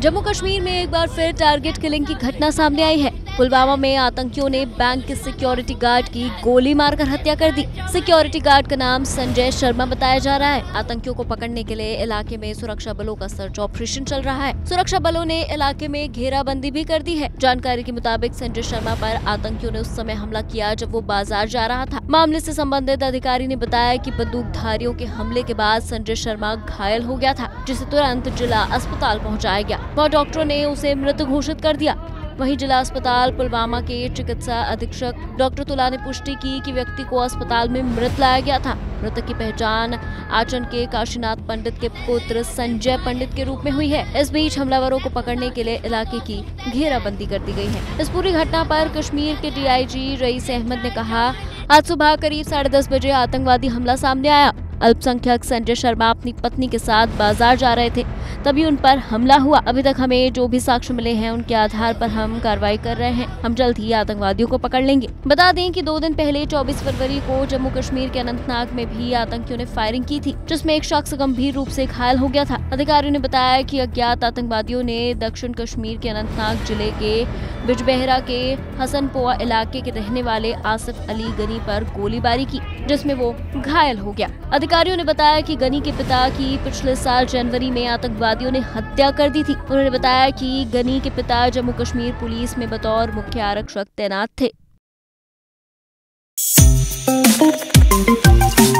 जम्मू कश्मीर में एक बार फिर टारगेट किलिंग की घटना सामने आई है। पुलवामा में आतंकियों ने बैंक के सिक्योरिटी गार्ड की गोली मारकर हत्या कर दी। सिक्योरिटी गार्ड का नाम संजय शर्मा बताया जा रहा है। आतंकियों को पकड़ने के लिए इलाके में सुरक्षा बलों का सर्च ऑपरेशन चल रहा है। सुरक्षा बलों ने इलाके में घेराबंदी भी कर दी है। जानकारी के मुताबिक संजय शर्मा पर आतंकियों ने उस समय हमला किया जब वो बाजार जा रहा था। मामले से संबंधित अधिकारी ने बताया कि बंदूकधारियों के हमले के बाद संजय शर्मा घायल हो गया था, जिसे तुरंत जिला अस्पताल पहुँचाया गया। वहाँ डॉक्टरों ने उसे मृत घोषित कर दिया। वहीं जिला अस्पताल पुलवामा के चिकित्सा अधीक्षक डॉक्टर तुला ने पुष्टि की कि व्यक्ति को अस्पताल में मृत लाया गया था। मृतक की पहचान आचन के काशीनाथ पंडित के पुत्र संजय पंडित के रूप में हुई है। इस बीच हमलावरों को पकड़ने के लिए इलाके की घेराबंदी कर दी गई है। इस पूरी घटना पर कश्मीर के डीआईजी रईस अहमद ने कहा, आज सुबह करीब 10:30 बजे आतंकवादी हमला सामने आया। अल्पसंख्यक संजय शर्मा अपनी पत्नी के साथ बाजार जा रहे थे, तभी उन पर हमला हुआ। अभी तक हमें जो भी साक्ष्य मिले हैं उनके आधार पर हम कार्रवाई कर रहे हैं। हम जल्द ही आतंकवादियों को पकड़ लेंगे। बता दें कि 2 दिन पहले 24 फरवरी को जम्मू कश्मीर के अनंतनाग में भी आतंकियों ने फायरिंग की थी, जिसमें एक शख्स गंभीर रूप से घायल हो गया था। अधिकारियों ने बताया कि अज्ञात आतंकवादियों ने दक्षिण कश्मीर के अनंतनाग जिले के बिजबेहरा के हसनपोआ इलाके के रहने वाले आसिफ अली गनी पर गोलीबारी की, जिसमें वो घायल हो गया। अधिकारियों ने बताया कि गनी के पिता की पिछले साल जनवरी में आतंकवादियों ने हत्या कर दी थी। उन्होंने बताया कि गनी के पिता जम्मू कश्मीर पुलिस में बतौर मुख्य आरक्षक तैनात थे।